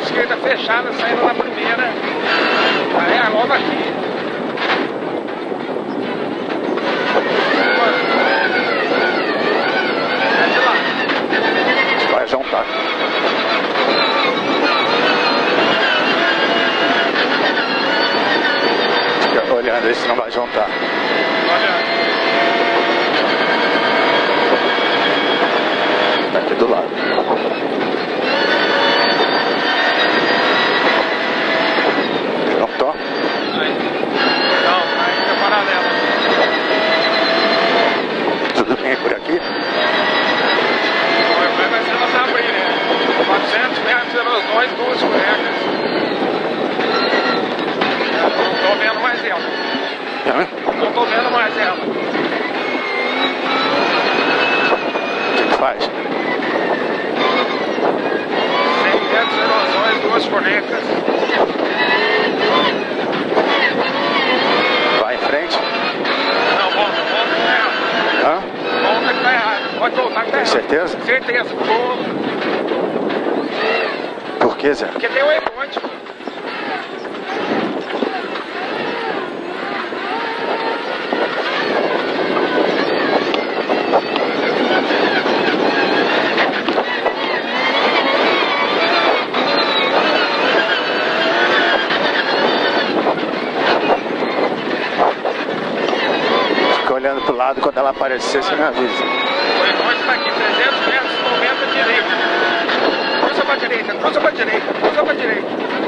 esquerda fechada, saindo na primeira. Aí é logo aqui. Vai juntar. Fica olhando aí se não vai juntar. Aqui do lado. Juntou? Aí. Não, aí fica paralela. Tudo bem por aqui? Vai ser nós abrir, né? 400 metros eram nós, duas bonecas. Não tô vendo mais ela. Não tô vendo mais ela. O que faz? 100 metros erosões, duas bonecas. Vai em frente? Não, volta que tá errado. Hã? Volta que tá errado. Pode voltar que tá errado. Certeza? Certeza. Por que, Zé? Porque tem o e-ponte. Fica olhando pro lado, quando ela aparecer, você me avisa. O e-ponte está aqui, 300 metros, 90 direita. Cruza pra direita, cruza pra direita, cruza pra direita.